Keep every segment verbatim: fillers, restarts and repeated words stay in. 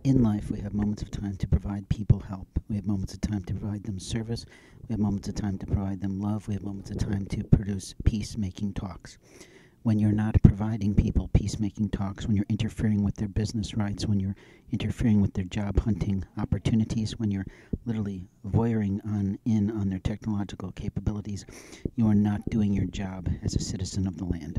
In life, we have moments of time to provide people help. We have moments of time to provide them service. We have moments of time to provide them love. We have moments of time to produce peacemaking talks. When you're not providing people peacemaking talks, when you're interfering with their business rights, when you're interfering with their job hunting opportunities, when you're literally voyeuring on in on their technological capabilities, you are not doing your job as a citizen of the land.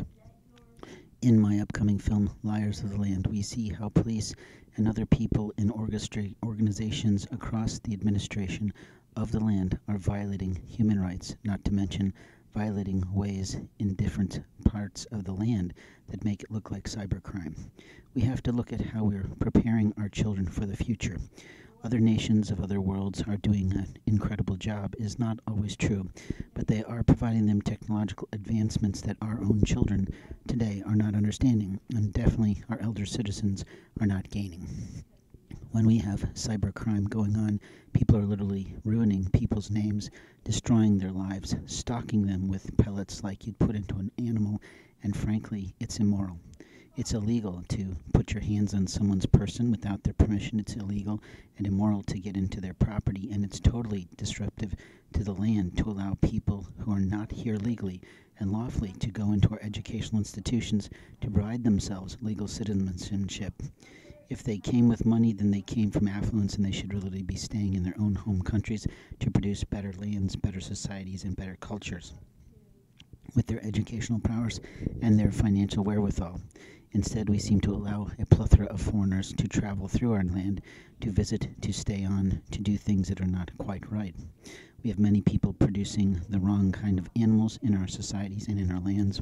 In my upcoming film, Liars of the Land, we see how police and other people in orchestra- organizations across the administration of the land are violating human rights, not to mention violating ways in different parts of the land that make it look like cybercrime. We have to look at how we're preparing our children for the future. Other nations of other worlds are doing an incredible job is not always true, but they are providing them technological advancements that our own children today are not understanding, and definitely our elder citizens are not gaining. When we have cybercrime going on, people are literally ruining people's names, destroying their lives, stalking them with pellets like you'd put into an animal, and frankly, it's immoral. It's illegal to put your hands on someone's person without their permission. It's illegal and immoral to get into their property, and it's totally disruptive to the land to allow people who are not here legally and lawfully to go into our educational institutions to provide themselves legal citizenship. If they came with money, then they came from affluence, and they should really be staying in their own home countries to produce better lands, better societies, and better cultures with their educational powers and their financial wherewithal. Instead, we seem to allow a plethora of foreigners to travel through our land, to visit, to stay on, to do things that are not quite right. We have many people producing the wrong kind of animals in our societies and in our lands,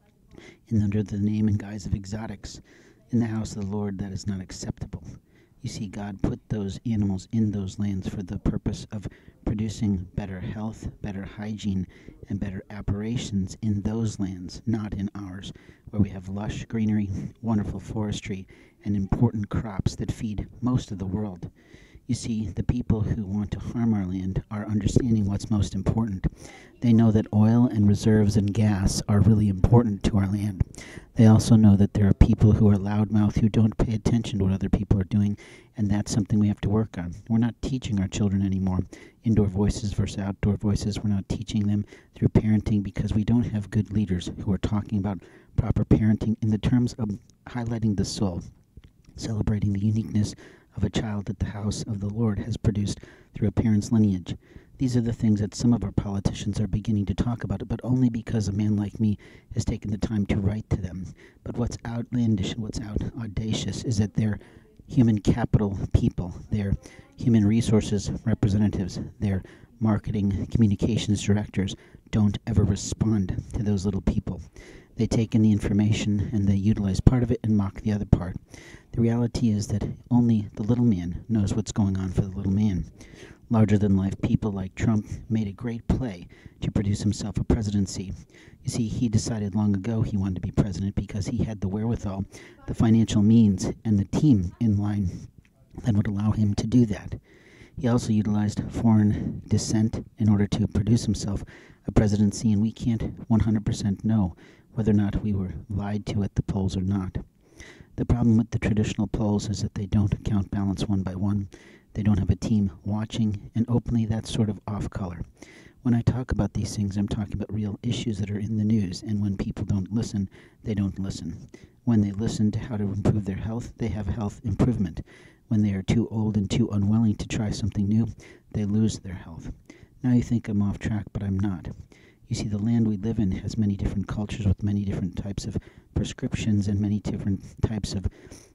and under the name and guise of exotics. In the house of the Lord, that is not acceptable. You see, God put those animals in those lands for the purpose of producing better health, better hygiene, and better apparitions in those lands, not in ours, where we have lush greenery, wonderful forestry, and important crops that feed most of the world. You see, the people who want to harm our land are understanding what's most important. They know that oil and reserves and gas are really important to our land. They also know that there are people who are loudmouth who don't pay attention to what other people are doing, and that's something we have to work on. We're not teaching our children anymore indoor voices versus outdoor voices. We're not teaching them through parenting because we don't have good leaders who are talking about proper parenting in the terms of highlighting the soul, celebrating the uniqueness of a child that the house of the Lord has produced through a parent's lineage. These are the things that some of our politicians are beginning to talk about, but only because a man like me has taken the time to write to them. But what's outlandish and what's out audacious is that they're human capital people, they're human resources representatives, they're marketing communications directors don't ever respond to those little people. They take in the information and they utilize part of it and mock the other part. The reality is that only the little man knows what's going on for the little man. Larger-than-life people like Trump made a great play to produce himself a presidency. You see, he decided long ago he wanted to be president because he had the wherewithal, the financial means, and the team in line that would allow him to do that. He also utilized foreign descent in order to produce himself a presidency, and we can't one hundred percent know whether or not we were lied to at the polls or not. The problem with the traditional polls is that they don't count ballots one by one. They don't have a team watching, and openly that's sort of off-color. When I talk about these things, I'm talking about real issues that are in the news, and when people don't listen, they don't listen. When they listen to how to improve their health, they have health improvement. When they are too old and too unwilling to try something new, they lose their health. Now you think I'm off track, but I'm not. You see, the land we live in has many different cultures with many different types of prescriptions and many different types of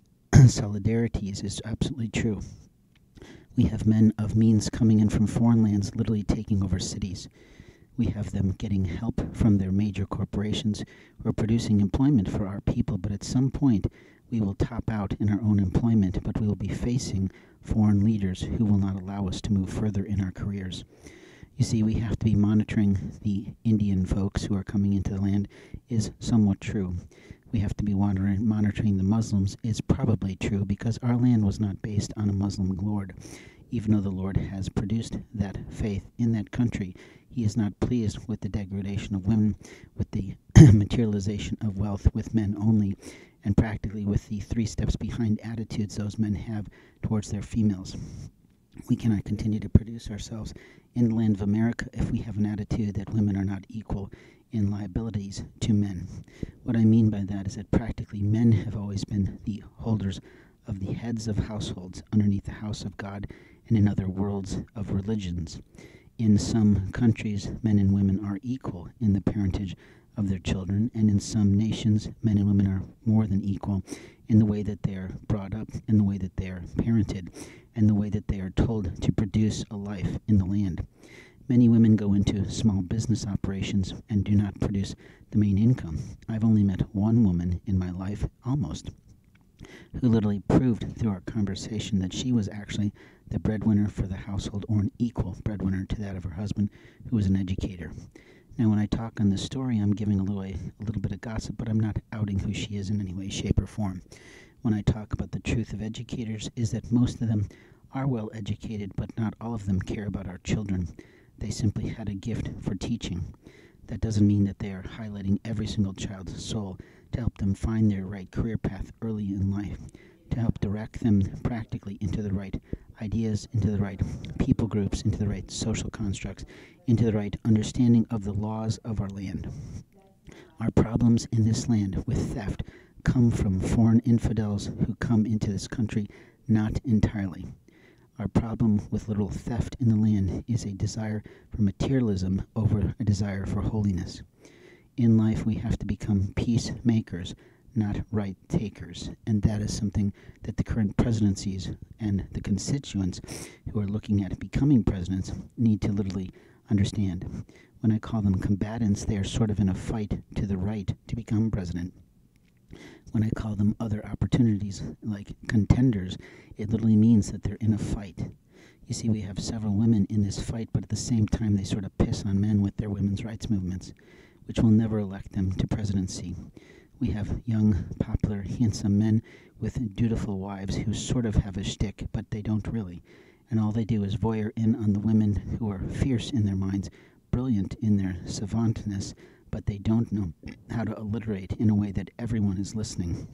solidarities. It's absolutely true. We have men of means coming in from foreign lands literally taking over cities. We have them getting help from their major corporations who are producing employment for our people, but at some point we will top out in our own employment, but we will be facing foreign leaders who will not allow us to move further in our careers. You see, we have to be monitoring the Indian folks who are coming into the land is somewhat true. We have to be monitoring the Muslims is probably true because our land was not based on a Muslim Lord. Even though the Lord has produced that faith in that country, he is not pleased with the degradation of women, with the materialization of wealth with men only, and practically with the three steps behind attitudes those men have towards their females. We cannot continue to produce ourselves in the land of America if we have an attitude that women are not equal in liabilities to men. What I mean by that is that practically men have always been the holders of the heads of households underneath the house of God and in other worlds of religions. In some countries, men and women are equal in the parentage of their children, and in some nations, men and women are more than equal in the way that they are brought up, in the way that they are parented, and the way that they are told to produce a life in the land. Many women go into small business operations and do not produce the main income. I've only met one woman in my life, almost, who literally proved through our conversation that she was actually the breadwinner for the household, or an equal breadwinner to that of her husband, who was an educator. Now, when I talk on this story, I'm giving away a little bit of gossip, but I'm not outing who she is in any way, shape, or form. When I talk about the truth of educators is that most of them are well educated, but not all of them care about our children. They simply had a gift for teaching. That doesn't mean that they are highlighting every single child's soul to help them find their right career path early in life, to help direct them practically into the right ideas, into the right people groups, into the right social constructs, into the right understanding of the laws of our land. Our problems in this land with theft come from foreign infidels who come into this country, not entirely. Our problem with literal theft in the land is a desire for materialism over a desire for holiness. In life, we have to become peacemakers, not right takers, and that is something that the current presidencies and the constituents who are looking at becoming presidents need to literally understand. When I call them combatants, they are sort of in a fight to the right to become president. When I call them other opportunities like contenders, it literally means that they're in a fight. You see, we have several women in this fight, but at the same time they sort of piss on men with their women's rights movements, which will never elect them to presidency. We have young, popular, handsome men with dutiful wives who sort of have a shtick, but they don't really. And all they do is voyeur in on the women who are fierce in their minds, brilliant in their savantness, but they don't know how to alliterate in a way that everyone is listening.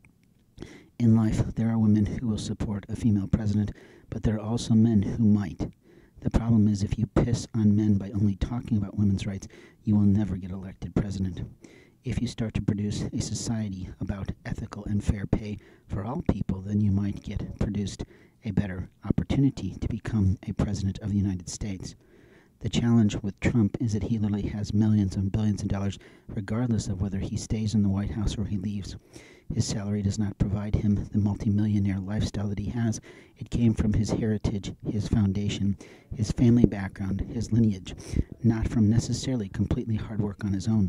In life, there are women who will support a female president, but there are also men who might. The problem is, if you piss on men by only talking about women's rights, you will never get elected president. If you start to produce a society about ethical and fair pay for all people, then you might get produced a better opportunity to become a president of the United States. The challenge with Trump is that he literally has millions and billions of dollars regardless of whether he stays in the White House or he leaves. His salary does not provide him the multimillionaire lifestyle that he has. It came from his heritage, his foundation, his family background, his lineage, not from necessarily completely hard work on his own.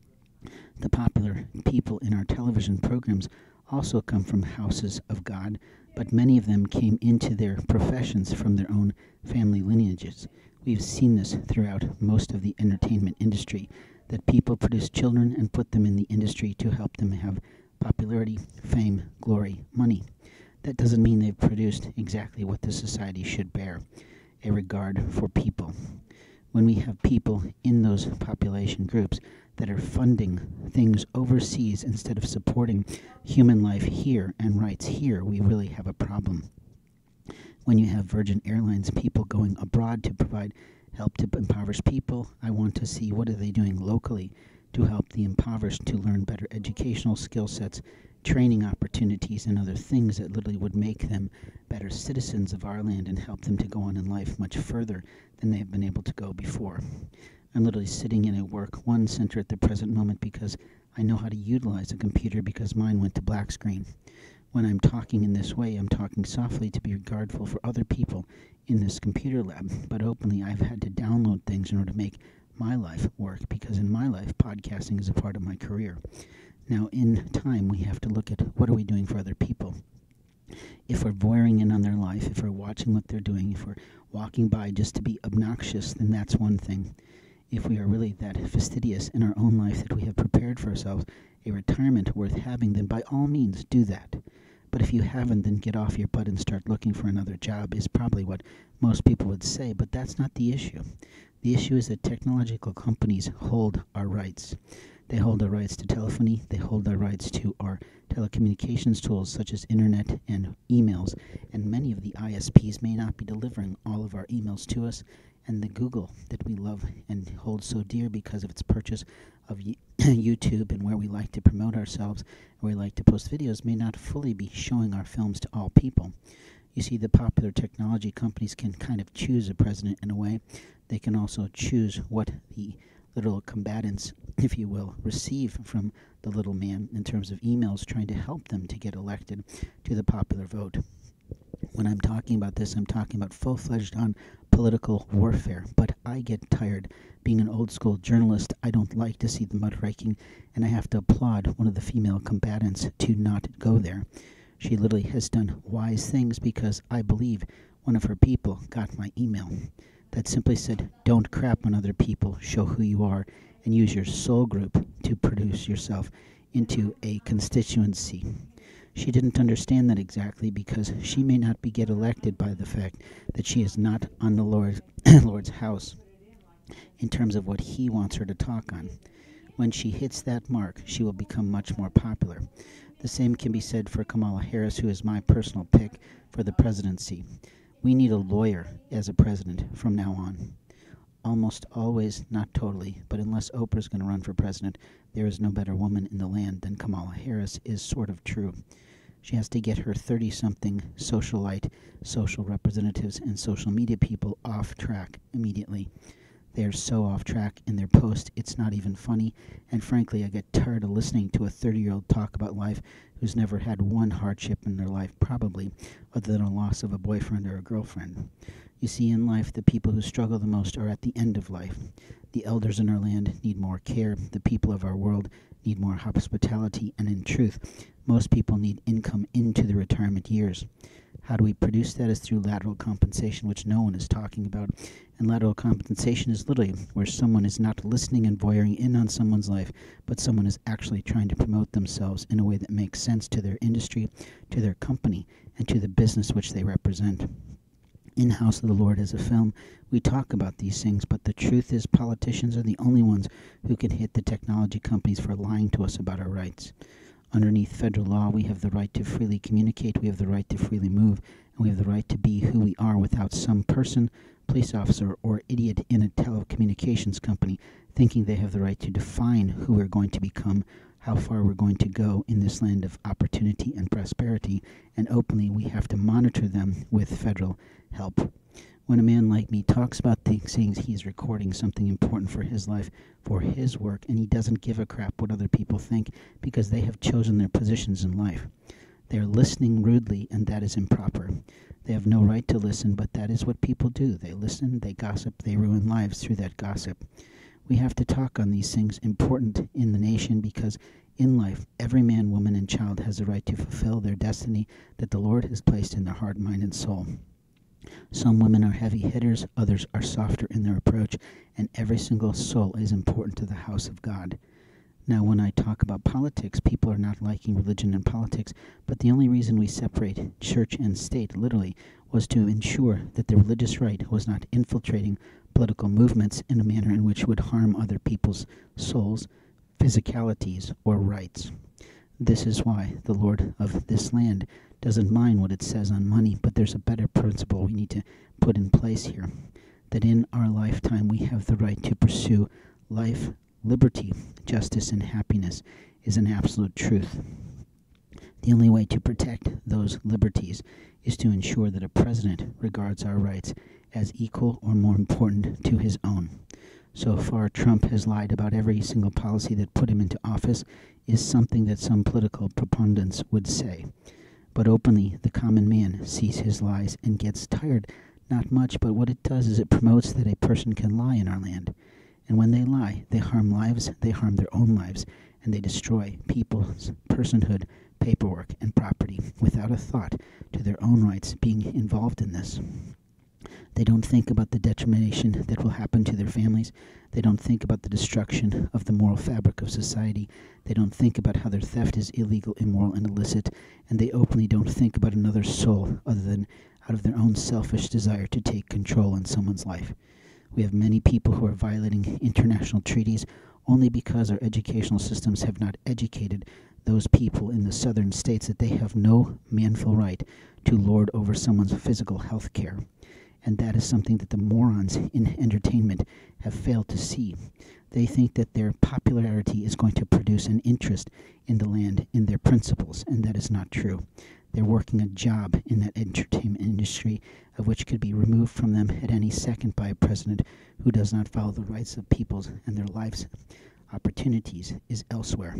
The popular people in our television programs also come from houses of God, but many of them came into their professions from their own family lineages. We've seen this throughout most of the entertainment industry, that people produce children and put them in the industry to help them have popularity, fame, glory, money. That doesn't mean they've produced exactly what the society should bear, a regard for people. When we have people in those population groups that are funding things overseas instead of supporting human life here and rights here, we really have a problem. When you have Virgin Airlines people going abroad to provide help to impoverished people, I want to see what are they doing locally to help the impoverished to learn better educational skill sets, training opportunities, and other things that literally would make them better citizens of our land and help them to go on in life much further than they have been able to go before. I'm literally sitting in a work one center at the present moment because I know how to utilize a computer because mine went to black screen. When I'm talking in this way, I'm talking softly to be regardful for other people in this computer lab, but openly I've had to download things in order to make my life work, because in my life, podcasting is a part of my career. Now, in time, we have to look at what are we doing for other people. If we're voyeuring in on their life, if we're watching what they're doing, if we're walking by just to be obnoxious, then that's one thing. If we are really that fastidious in our own life that we have prepared for ourselves a retirement worth having, then by all means do that. But if you haven't, then get off your butt and start looking for another job is probably what most people would say, but that's not the issue. The issue is that technological companies hold our rights. They hold our rights to telephony. They hold our rights to our telecommunications tools such as internet and emails. And many of the I S Ps may not be delivering all of our emails to us. And the Google that we love and hold so dear because of its purchase of YouTube and where we like to promote ourselves, where we like to post videos, may not fully be showing our films to all people. You see, the popular technology companies can kind of choose a president in a way. They can also choose what the literal combatants, if you will, receive from the little man in terms of emails trying to help them to get elected to the popular vote. When I'm talking about this, I'm talking about full-fledged on political warfare. But I get tired. Being an old-school journalist, I don't like to see the muckraking, and I have to applaud one of the female combatants to not go there. She literally has done wise things because I believe one of her people got my email that simply said, don't crap on other people, show who you are, and use your soul group to produce yourself into a constituency. She didn't understand that exactly because she may not be get elected by the fact that she is not on the Lord, Lord's house in terms of what he wants her to talk on. When she hits that mark, she will become much more popular. The same can be said for Kamala Harris, who is my personal pick for the presidency. We need a lawyer as a president from now on. Almost always, not totally, but unless Oprah's going to run for president, there is no better woman in the land than Kamala Harris is sort of true. She has to get her thirty-something socialite, social representatives, and social media people off track immediately. They are so off track in their post, it's not even funny, and frankly, I get tired of listening to a thirty-year-old talk about life who's never had one hardship in their life, probably, other than a loss of a boyfriend or a girlfriend. You see, in life, the people who struggle the most are at the end of life. The elders in our land need more care. The people of our world need more hospitality. And in truth, most people need income into the retirement years. How do we produce that is through lateral compensation, which no one is talking about. And lateral compensation is literally where someone is not listening and voyeuring in on someone's life, but someone is actually trying to promote themselves in a way that makes sense to their industry, to their company, and to the business which they represent. In House of the Lord as a film, we talk about these things, but the truth is politicians are the only ones who can hit the technology companies for lying to us about our rights. Underneath federal law, we have the right to freely communicate, we have the right to freely move, and we have the right to be who we are without some person, police officer, or idiot in a telecommunications company thinking they have the right to define who we're going to become, how far we're going to go in this land of opportunity and prosperity, and openly we have to monitor them with federal help. When a man like me talks about these things, he's recording something important for his life, for his work, and he doesn't give a crap what other people think because they have chosen their positions in life. They are listening rudely, and that is improper. They have no right to listen, but that is what people do. They listen, they gossip, they ruin lives through that gossip. We have to talk on these things important in the nation because in life, every man, woman, and child has a right to fulfill their destiny that the Lord has placed in their heart, mind, and soul. Some women are heavy hitters, others are softer in their approach, and every single soul is important to the house of God. Now, when I talk about politics, people are not liking religion and politics, but the only reason we separate church and state, literally, was to ensure that the religious right was not infiltrating political movements in a manner in which would harm other people's souls, physicalities, or rights. This is why the Lord of this land doesn't mind what it says on money, but there's a better principle we need to put in place here, that in our lifetime we have the right to pursue life, liberty, justice, and happiness is an absolute truth. The only way to protect those liberties is to ensure that a president regards our rights as equal or more important to his own. So far, Trump has lied about every single policy that put him into office is something that some political proponents would say. But openly, the common man sees his lies and gets tired. Not much, but what it does is it promotes that a person can lie in our land. And when they lie, they harm lives, they harm their own lives, and they destroy people's personhood, paperwork, and property without a thought to their own rights being involved in this. They don't think about the determination that will happen to their families. They don't think about the destruction of the moral fabric of society. They don't think about how their theft is illegal, immoral, and illicit. And they openly don't think about another soul other than out of their own selfish desire to take control in someone's life. We have many people who are violating international treaties only because our educational systems have not educated those people in the southern states that they have no manful right to lord over someone's physical health care. And that is something that the morons in entertainment have failed to see. They think that their popularity is going to produce an interest in the land, in their principles, and that is not true. They're working a job in that entertainment industry of which could be removed from them at any second by a president who does not follow the rights of peoples and their lives. Opportunities is elsewhere.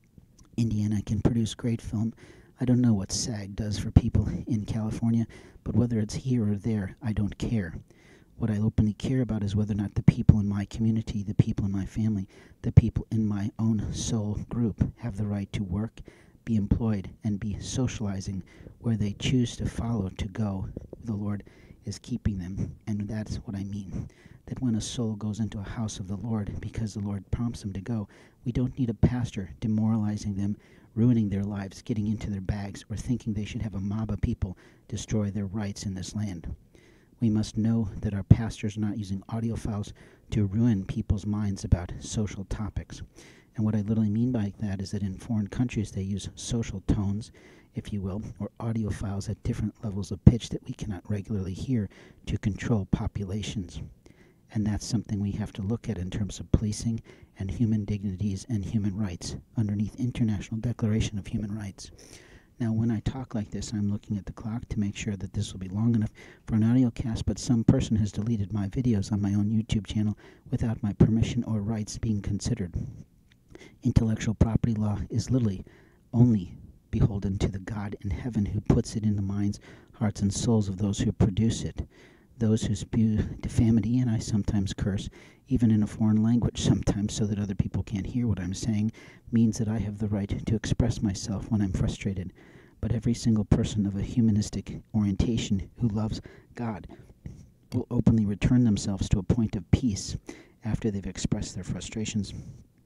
Indiana can produce great film. I don't know what SAG does for people in California, but whether it's here or there, I don't care. What I openly care about is whether or not the people in my community, the people in my family, the people in my own soul group have the right to work, be employed, and be socializing where they choose to follow, to go. The Lord is keeping them, and that's what I mean. That when a soul goes into a house of the Lord because the Lord prompts them to go, we don't need a pastor demoralizing them, ruining their lives, getting into their bags, or thinking they should have a mob of people destroy their rights in this land. We must know that our pastors are not using audio files to ruin people's minds about social topics. And what I literally mean by that is that in foreign countries they use social tones, if you will, or audio files at different levels of pitch that we cannot regularly hear to control populations. And that's something we have to look at in terms of policing and human dignities and human rights underneath International Declaration of Human Rights. Now, when I talk like this, I'm looking at the clock to make sure that this will be long enough for an audio cast, but some person has deleted my videos on my own YouTube channel without my permission or rights being considered. Intellectual property law is literally only beholden to the God in heaven who puts it in the minds, hearts, and souls of those who produce it. Those who spew defamity, and I sometimes curse, even in a foreign language sometimes so that other people can't hear what I'm saying, means that I have the right to express myself when I'm frustrated. But every single person of a humanistic orientation who loves God will openly return themselves to a point of peace after they've expressed their frustrations,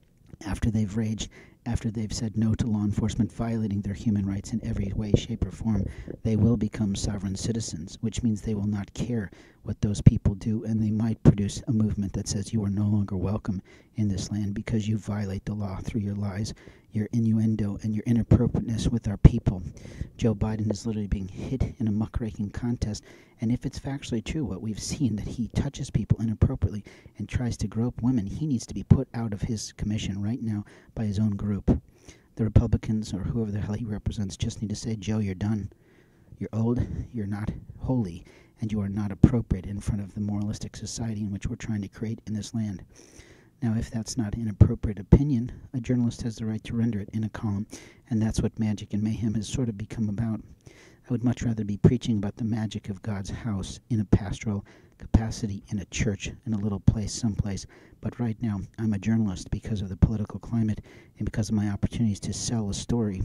after they've raged, after they've said no to law enforcement violating their human rights in every way, shape, or form. They will become sovereign citizens, which means they will not care what those people do, and they might produce a movement that says you are no longer welcome in this land because you violate the law through your lies, your innuendo, and your inappropriateness with our people. Joe Biden is literally being hit in a muckraking contest, and if it's factually true, what we've seen, that he touches people inappropriately and tries to grope women, he needs to be put out of his commission right now by his own group. The Republicans, or whoever the hell he represents, just need to say, Joe, you're done. You're old, you're not holy, and you are not appropriate in front of the moralistic society in which we're trying to create in this land. Now, if that's not an appropriate opinion, a journalist has the right to render it in a column, and that's what Magic and Mayhem has sort of become about. I would much rather be preaching about the magic of God's house in a pastoral capacity in a church in a little place someplace, but right now I'm a journalist because of the political climate and because of my opportunities to sell a story.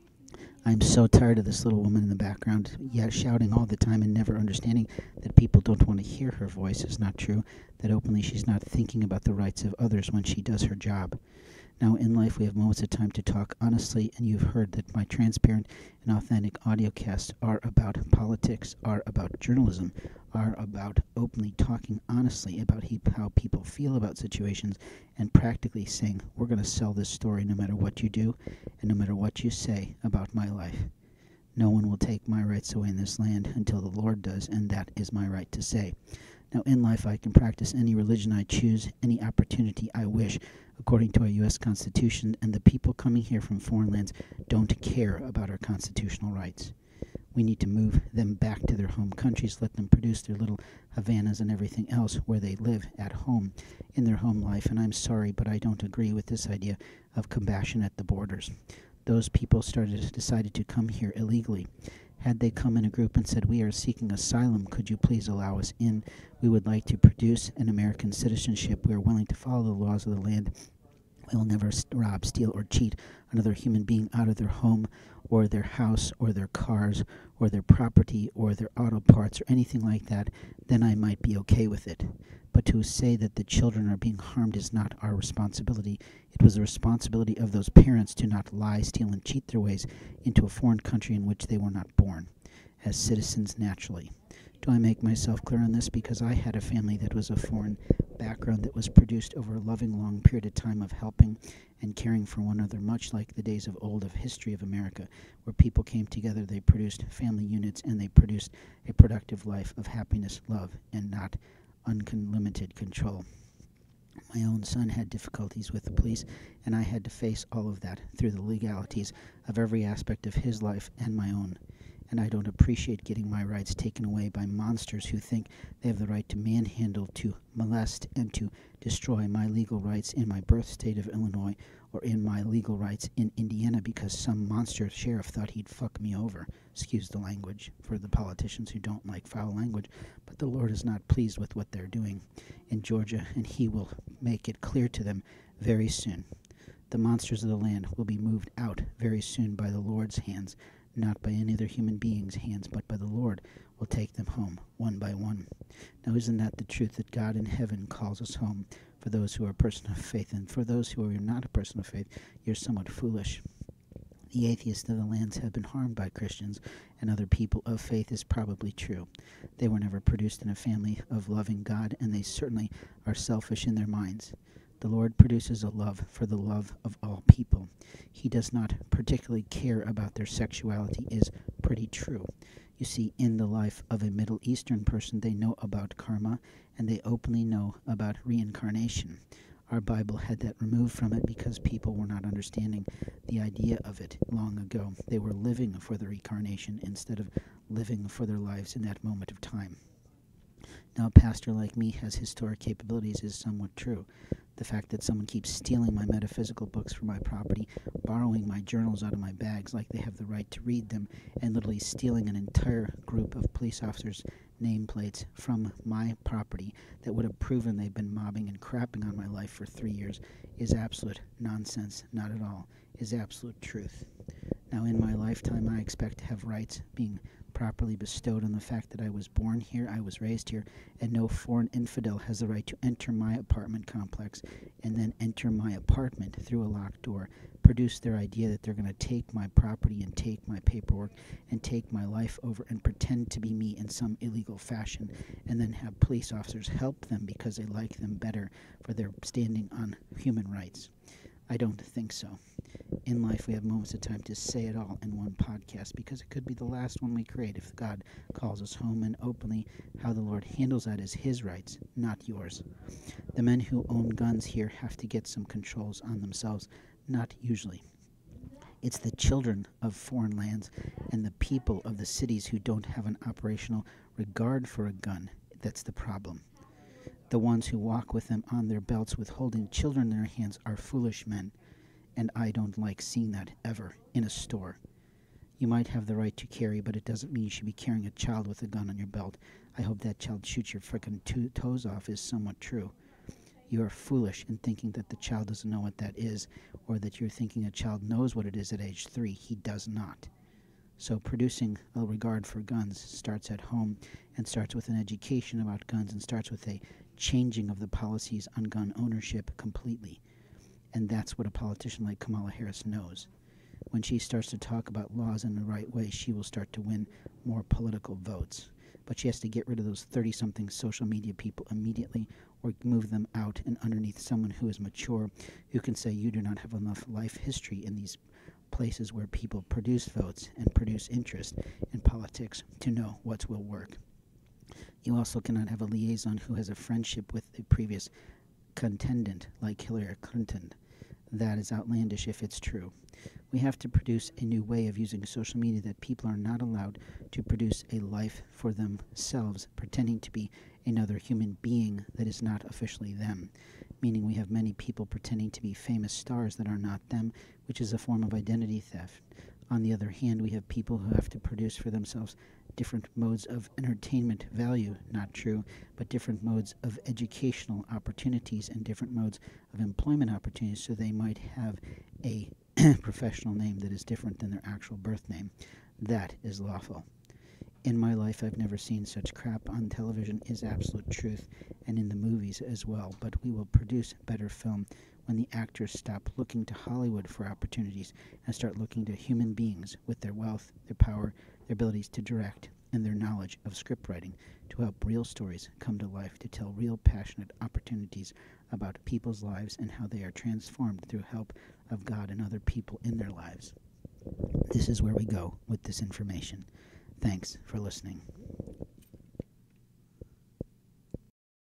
I'm so tired of this little woman in the background, yeah, shouting all the time and never understanding that people don't want to hear her voice is not true, that openly she's not thinking about the rights of others when she does her job. Now, in life, we have moments of time to talk honestly, and you've heard that my transparent and authentic audiocasts are about politics, are about journalism, are about openly talking honestly about he, how people feel about situations, and practically saying, we're going to sell this story no matter what you do, and no matter what you say about my life. No one will take my rights away in this land until the Lord does, and that is my right to say. Now, in life, I can practice any religion I choose, any opportunity I wish, according to our U S Constitution, and the people coming here from foreign lands don't care about our constitutional rights. We need to move them back to their home countries, let them produce their little Havanas and everything else where they live at home in their home life, and I'm sorry, but I don't agree with this idea of compassion at the borders. Those people started decided to come here illegally. Had they come in a group and said, we are seeking asylum, could you please allow us in? We would like to produce an American citizenship. We are willing to follow the laws of the land. We will never rob, steal, or cheat another human being out of their home or their house or their cars or their property or their auto parts or anything like that. Then I might be okay with it. But to say that the children are being harmed is not our responsibility. It was the responsibility of those parents to not lie, steal, and cheat their ways into a foreign country in which they were not born, as citizens naturally. Do I make myself clear on this? Because I had a family that was a foreign background that was produced over a loving long period of time of helping and caring for one another, much like the days of old of history of America, where people came together, they produced family units, and they produced a productive life of happiness, love, and not unlimited control. My own son had difficulties with the police, and I had to face all of that through the legalities of every aspect of his life and my own. And I don't appreciate getting my rights taken away by monsters who think they have the right to manhandle, to molest, and to destroy my legal rights in my birth state of Illinois or in my legal rights in Indiana because some monster sheriff thought he'd fuck me over. Excuse the language for the politicians who don't like foul language, but the Lord is not pleased with what they're doing in Georgia, and he will make it clear to them very soon. The monsters of the land will be moved out very soon by the Lord's hands, not by any other human being's hands, but by the Lord will take them home, one by one. Now, isn't that the truth, that God in heaven calls us home for those who are a person of faith, and for those who are not a person of faith, you're somewhat foolish. The atheists of the lands have been harmed by Christians and other people of faith is probably true. They were never produced in a family of loving God, and they certainly are selfish in their minds. The Lord produces a love for the love of all people. He does not particularly care about their sexuality is pretty true. You see, in the life of a Middle Eastern person, they know about karma, and they openly know about reincarnation. Our Bible had that removed from it because people were not understanding the idea of it long ago. They were living for the reincarnation instead of living for their lives in that moment of time. Now, a pastor like me has historic capabilities is somewhat true. The fact that someone keeps stealing my metaphysical books from my property, borrowing my journals out of my bags like they have the right to read them, and literally stealing an entire group of police officers' nameplates from my property that would have proven they've been mobbing and crapping on my life for three years is absolute nonsense, not at all, is absolute truth. Now, in my lifetime, I expect to have rights being properly bestowed on the fact that I was born here, I was raised here, and no foreign infidel has the right to enter my apartment complex and then enter my apartment through a locked door, produce their idea that they're going to take my property and take my paperwork and take my life over and pretend to be me in some illegal fashion, and then have police officers help them because they like them better for their standing on human rights. I don't think so. In life, we have moments of time to say it all in one podcast because it could be the last one we create if God calls us home, and openly how the Lord handles that is his rights, not yours. The men who own guns here have to get some controls on themselves, not usually. It's the children of foreign lands and the people of the cities who don't have an operational regard for a gun that's the problem. The ones who walk with them on their belts with holding children in their hands are foolish men, and I don't like seeing that ever in a store. You might have the right to carry, but it doesn't mean you should be carrying a child with a gun on your belt. I hope that child shoots your frickin' two toes off is somewhat true. You are foolish in thinking that the child doesn't know what that is, or that you're thinking a child knows what it is at age three. He does not. So producing a regard for guns starts at home and starts with an education about guns and starts with a changing of the policies on gun ownership completely. And that's what a politician like Kamala Harris knows. When she starts to talk about laws in the right way, she will start to win more political votes. But she has to get rid of those thirty-something social media people immediately or move them out and underneath someone who is mature, who can say you do not have enough life history in these places where people produce votes and produce interest in politics to know what will work. You also cannot have a liaison who has a friendship with a previous contendant like Hillary Clinton. That is outlandish if it's true. We have to produce a new way of using social media that people are not allowed to produce a life for themselves, pretending to be another human being that is not officially them. Meaning we have many people pretending to be famous stars that are not them, which is a form of identity theft. On the other hand, we have people who have to produce for themselves different modes of entertainment value, not true, but different modes of educational opportunities and different modes of employment opportunities, so they might have a professional name that is different than their actual birth name. That is lawful. In my life, I've never seen such crap on television is absolute truth, and in the movies as well, but we will produce better film when the actors stop looking to Hollywood for opportunities and start looking to human beings with their wealth, their power, their abilities to direct and their knowledge of script writing to help real stories come to life, to tell real passionate opportunities about people's lives and how they are transformed through help of God and other people in their lives. This is where we go with this information. Thanks for listening.